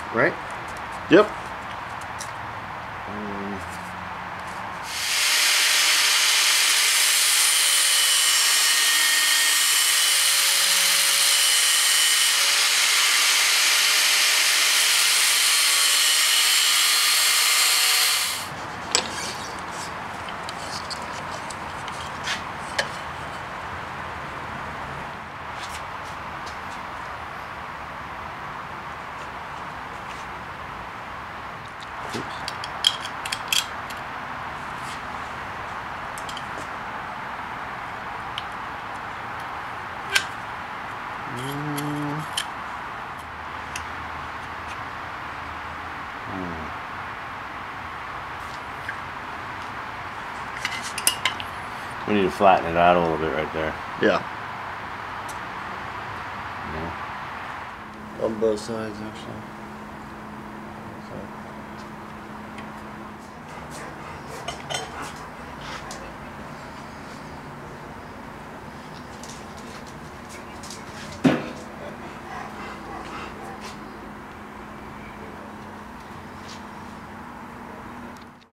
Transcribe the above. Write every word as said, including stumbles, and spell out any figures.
right? Yep. Um, We need to flatten it out a little bit right there. yeah. Yeah. On both sides, actually.